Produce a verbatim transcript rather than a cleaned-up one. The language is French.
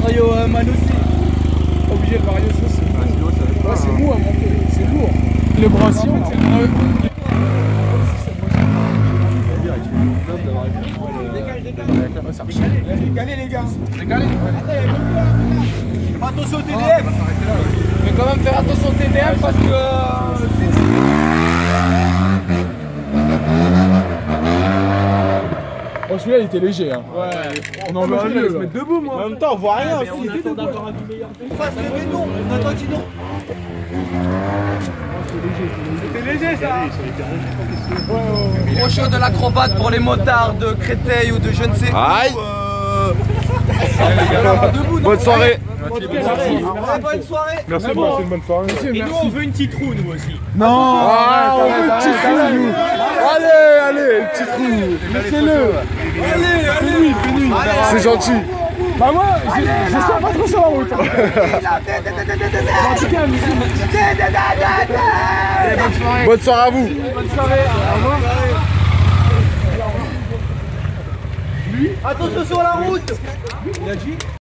Mario euh, Man aussi. Pas obligé de Mario sauce. Ouais, c'est mou à monter, c'est lourd. Les bras aussi, en fait, c'est Décalez les gars. Décalez. Attention au T D M. Mais quand même faire attention au T D M parce que... Oh, celui-là il était léger hein. Ouais. On en veut un mieux. Se mettre debout moi. En même temps on voit rien aussi. On attend d'avoir un du meilleur. On fasse le béton. On attend qu'il non. C'était léger ça. Gros show de l'acrobate pour les motards de Créteil ou de je ne sais où. Aïe. Debout, Bonne soirée. Bonne soirée. Merci, c'est une bonne soirée. Et nous on veut une petite roue nous aussi. Non, ah, on veut une petite roue nous. Allez, allez, une petite roue. Laissez-le. Allez, Fais nuit, fais nuit. C'est gentil. Bah moi, je sens pas trop sur la route. En tout cas, Bonne soirée à vous. bonne soirée. Au revoir. Attention sur la route. Il a dit